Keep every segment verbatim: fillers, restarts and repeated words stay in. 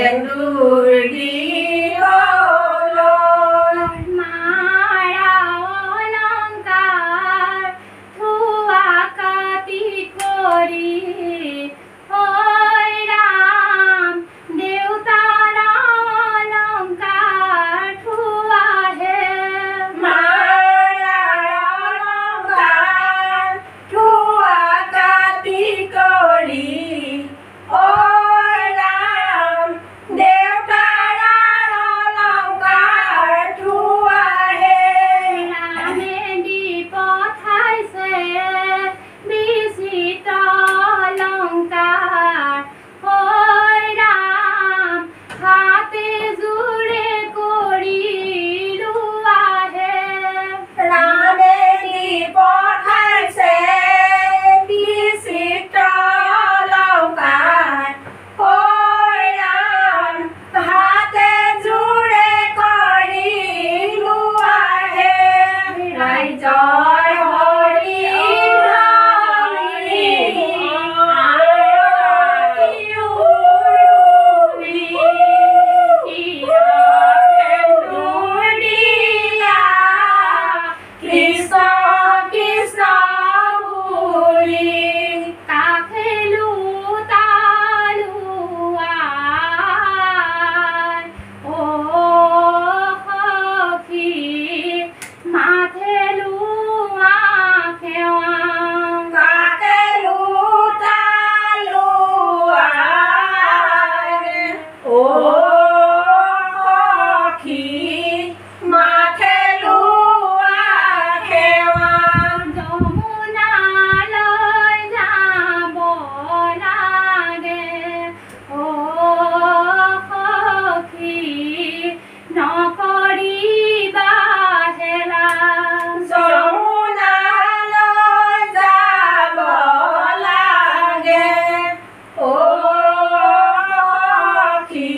সেন্দুৰ দিবলৈ মাৰা অলংকাৰ থোৱা কাটি কৰি ঐ ৰাম দেউতাৰ অলংকাৰ থোৱাহে মাৰা অলংকাৰ থোৱা কাটি কৰি ঐ ৰাম দেউতাৰ অলংকাৰ থোৱাহে ৰামে দি পঠাইছে বিচিত্ৰ অলংকাৰ ঐ ৰাম হাতে জোৰে কৰি লোৱাহে ৰামে দি পঠাইছে বিচিত্ৰ অলংকাৰ ঐ ৰাম হাতে জোৰে কৰি লোৱাহে ৰাইজৰ হৰি হৰি আৰতি উৰুলি সেন্দুৰ দিলা কৃষ্ণ কৃষ্ণ বুলি কাফেলো তালুৱাৰ ও সখী মাথেলো আখেৱাং কাকেলো তালুৱাৰ ও সখী মাথেলো আখেৱাং যমুনালৈ যাব লাগে ও সখী নকৰিবা হেলা যমুনালৈ যাব লাগে ও সখী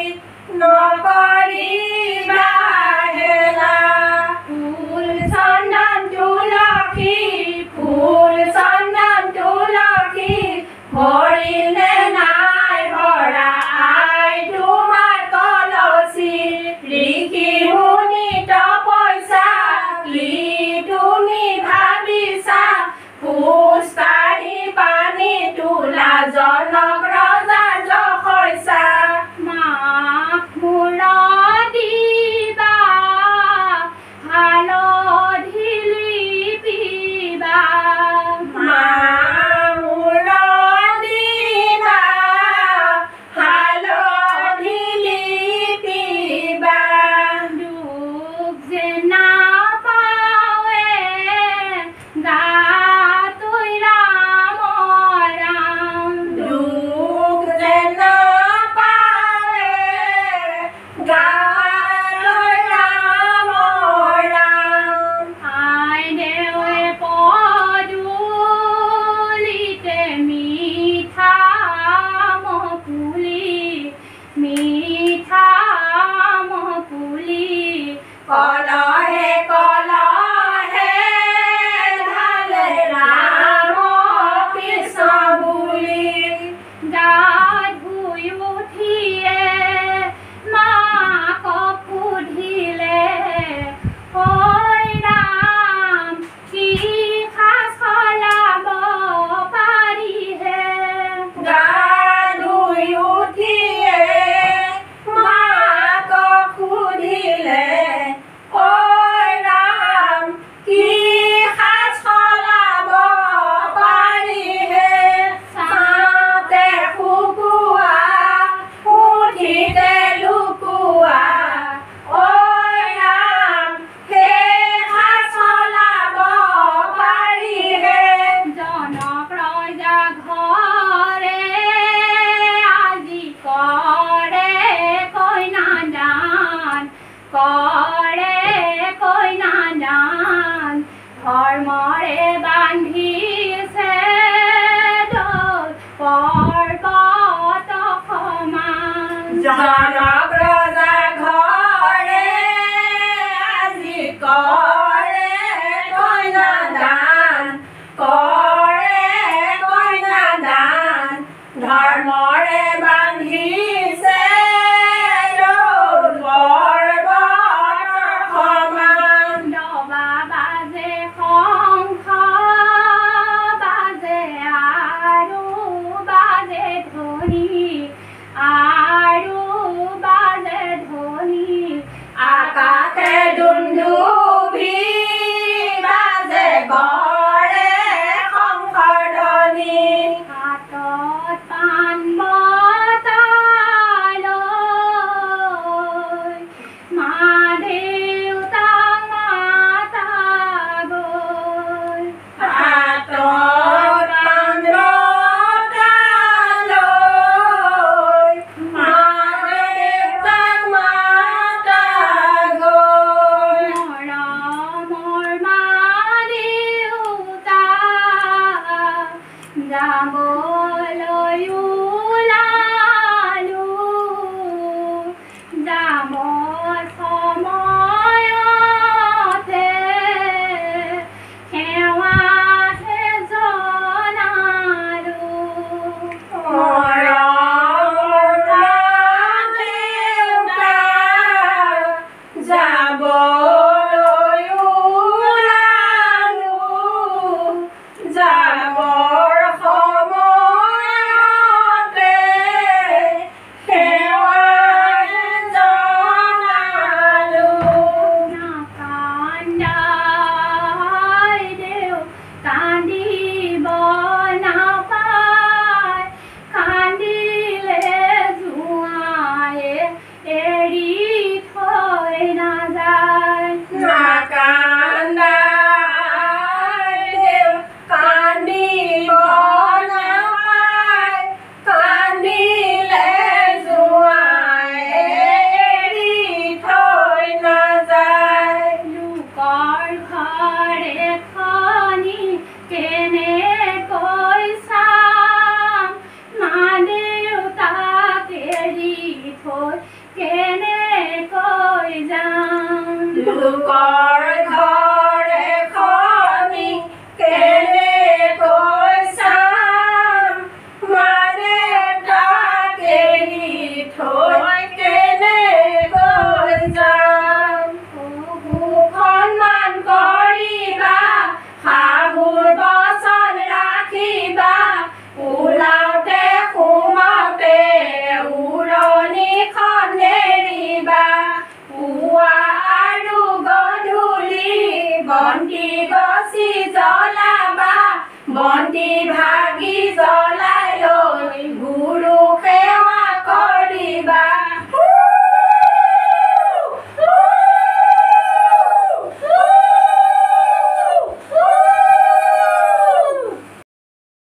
নকৰিবা হেলা ফুল চন্দন তুলসী ফুল চন্দন তুলসী ভৰিলে নাই ভৰা আই তোমাৰ কলচী ঋষি মুনি তপস্যা কি তুমি ভাবিছা খোজ কাঢ়ি পানী তোলা জনক ৰজা যশস্যা মাক মুৰদিবা হালধি লিপিবা মা মুৰদিবা হালধি লিপিবা দুখ যে নাপাৱে গাতৈ ৰাম ৰাম দুখ যে নাপাৱে গালৈ ৰাম ৰাম আই দেৱে পদূলিতে মিঠা মকুলি মিঠা মকুলি কলহে কলহে ঢালে ৰাম কৃষ্ণ বুলি গা ধুই উঠিয়ে মাকক সুধিলে ঐ ৰাম কি সাজ সলাব পাৰিহে গা ধুই উঠিয়ে মাকক সুধিলে ঐ ৰাম কি সাজ সলাব পাৰিহে চাওঁতে শুকুৱা উঠিতে লুকুৱা ঐ ৰাম সেই সাজ সলাব পাৰিহে জনক ৰজা ঘৰে আজি কৰে কন্যাদান কৰে কন্যাদান ধৰ্মৰে বান্ধিছে দল পৰ্বত সমান জনক ৰজা ঘৰে আজি কৰে কন্যাদান কৰে কন্যাদান ধৰ্মৰে বান্ধিছে কেনেকৈ যাম লোকৰ ঘৰে খনি কেনেকৈ চাম মানে তাকে থৈ কেনেকৈ যাম সন্মান কৰিবা শাহুৰ বচন ৰাখিবা ওলাওঁতে সোমাওঁতে উৰণিখন নেৰিবা পুৱা আৰু গধূলি বন্তি গছি জ্বলাবা বন্তি ভাত